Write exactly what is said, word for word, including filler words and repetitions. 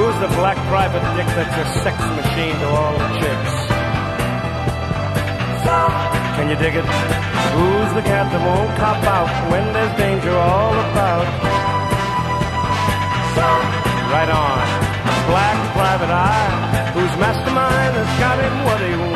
Who's the black private dick that's a sex machine to all the chicks? Can you dig it? Who's the cat that won't cop out when there's danger all about? Right on. Black private eye, whose mastermind has got him what he